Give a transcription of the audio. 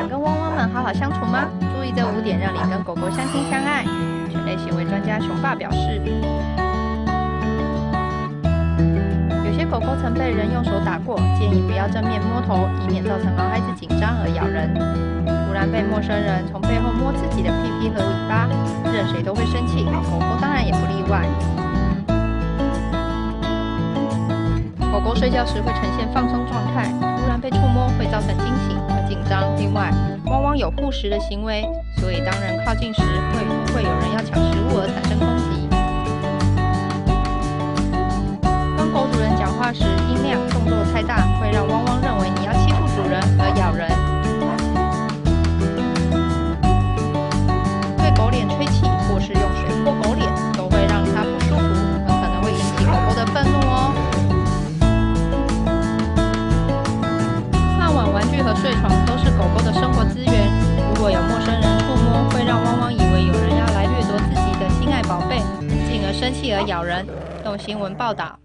想跟汪汪们好好相处吗？注意这5点，让你跟狗狗相亲相爱。犬类行为专家熊爸表示，有些狗狗曾被人用手打过，建议不要正面摸头，以免造成毛孩子紧张而咬人。突然被陌生人从背后摸自己的屁屁和尾巴，任谁都会生气，狗狗当然也不例外。狗狗睡觉时会呈现放松状态，突然被触摸会造成惊醒和紧张。另外，汪汪有护食的行为，所以当人靠近时，会不会有人要抢食物而产生攻击？当狗主人讲话时，音量、动作太大，会让汪汪认为你要欺负主人而咬人。对狗脸吹气，或是用水泼狗脸，都会让它不舒服，很可能会引起狗狗的愤怒哦。玩具和睡床都是狗狗的生活资源，如果有陌生人触摸，会让汪汪以为有人要来掠夺自己的心爱宝贝，进而生气而咬人。用新闻报道。